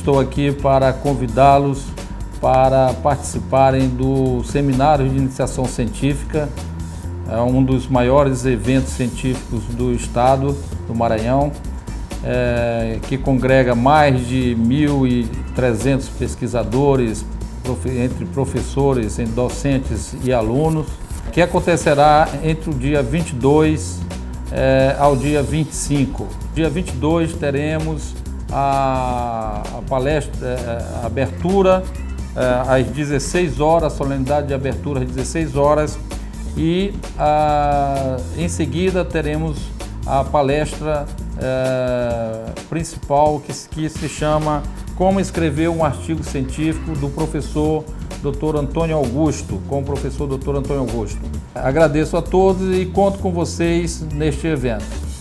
estou aqui para convidá-los para participarem do Seminário de Iniciação Científica, um dos maiores eventos científicos do estado do Maranhão, que congrega mais de 1.300 pesquisadores, entre professores, docentes e alunos, que acontecerá entre o dia 22 ao dia 25. Dia 22 teremos a palestra, a abertura às 16 horas, solenidade de abertura às 16 horas e em seguida teremos a palestra principal que se chama Como Escrever um Artigo Científico, do professor Dr. Antônio Augusto, com o professor Dr. Antônio Augusto. Agradeço a todos e conto com vocês neste evento.